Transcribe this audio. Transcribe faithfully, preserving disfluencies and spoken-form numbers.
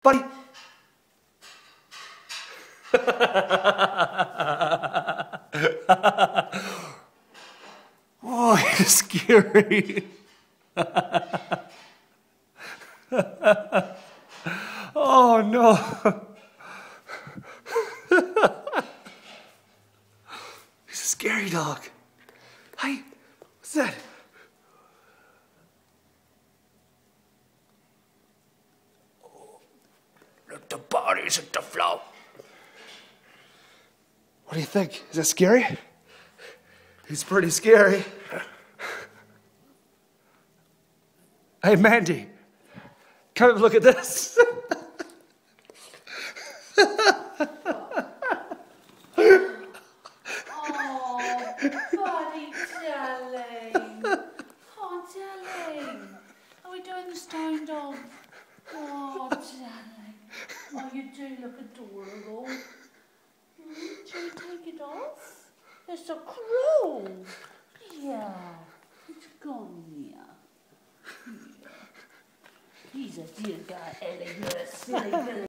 Buddy. Oh, he's scary. Oh, no. He's a scary dog. Hey, what's that? Look, the body's at the floor. What do you think? Is that scary? He's pretty scary. Hey, Mandy, come and look at this. Oh, buddy, darling. Oh, darling. Are we doing the stone dog? Oh, darling. Oh, you do look adorable. Mm, shall we take it off? They're so cruel. Yeah. It's gone, yeah. Yeah. He's a dear guy, Ellie. You're a silly girl.